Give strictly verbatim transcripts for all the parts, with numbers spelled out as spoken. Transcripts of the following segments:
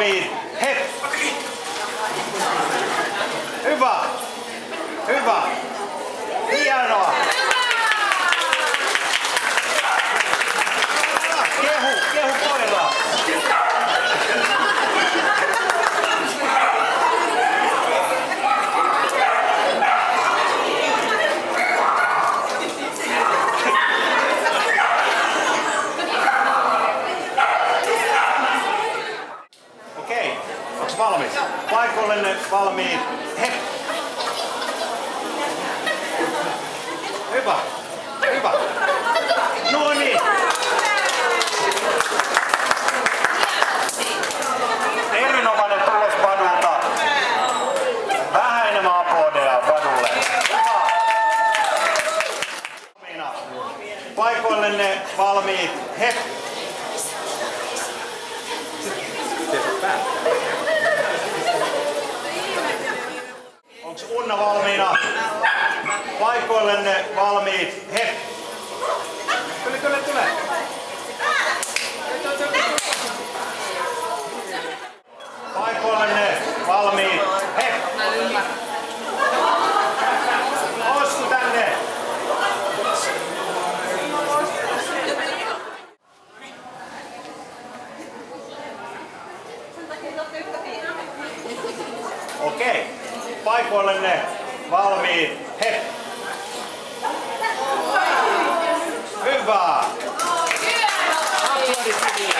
valmiit, hep! Hyvä! Hyvä! Hienoa! Kehu, kehu koiraa! Okei, onks valmis? Paikoillenne valmiit, hep! Hyvä! Hyvä! No niin! Erinomainen tulos Badulta. Vähän enemmän aplodeja Badulle. Hyvä! Paikoillenne valmiit, hep! Onks Unna valmiina? Paikoillenne valmiit, hep! Tule, tule, tule! Paikoillenne valmiit, hep! Osku tänne! Okei, paikoillenne valmiit, hep! Hyvä! Aplodit hyvin!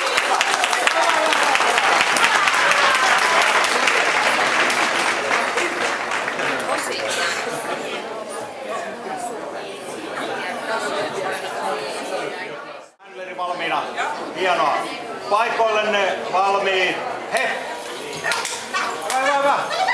Handleri valmiina. Hienoa. Paikoillenne valmiit. Hep! Hyvä, hyvä, hyvä.